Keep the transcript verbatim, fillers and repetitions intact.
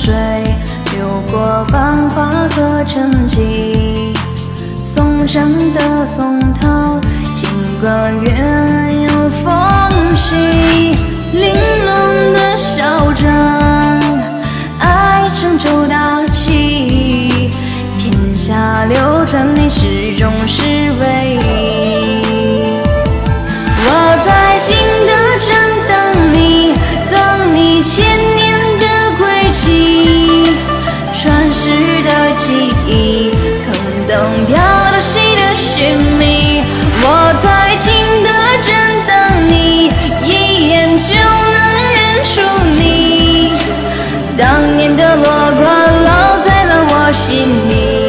水，流过繁华和沉寂。松山的松涛，尽管远有风息，玲珑的嚣张，爱成就大器。天下流传，你始终是唯一。我在景德镇等你，等你千年的轨迹，传世的记忆，曾等飘到西的寻觅。我在景德镇等你，一眼就能认出你，当年的落款烙在了我心里。